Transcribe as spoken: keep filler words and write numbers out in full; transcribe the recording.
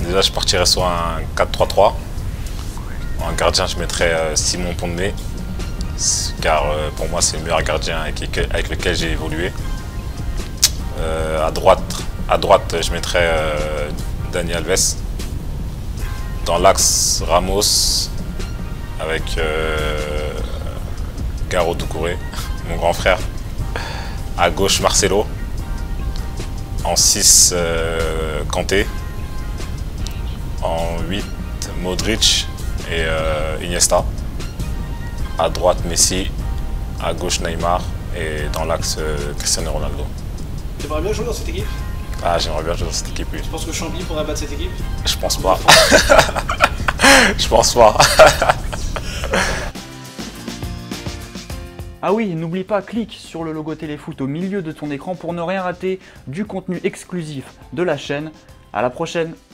déjà, je partirais sur un quatre trois trois. En gardien, je mettrais euh, Simon Pondé, car euh, pour moi, c'est le meilleur gardien avec, avec lequel j'ai évolué. Euh, à droite, à droite, je mettrais euh, Dani Alves. Dans l'axe, Ramos, avec euh, Garo Doucouré, mon grand frère. À gauche, Marcelo. En six, euh, Kanté. En huit, Modric et euh, Iniesta. À droite, Messi. À gauche, Neymar. Et dans l'axe, euh, Cristiano Ronaldo. Tu aimerais bien jouer dans cette équipe? Ah, j'aimerais bien jouer dans cette équipe, oui. Tu penses que Chambly pourrait battre cette équipe? Je pense pas. Je pense pas. Ah oui, n'oublie pas, clique sur le logo Téléfoot au milieu de ton écran pour ne rien rater du contenu exclusif de la chaîne. À la prochaine!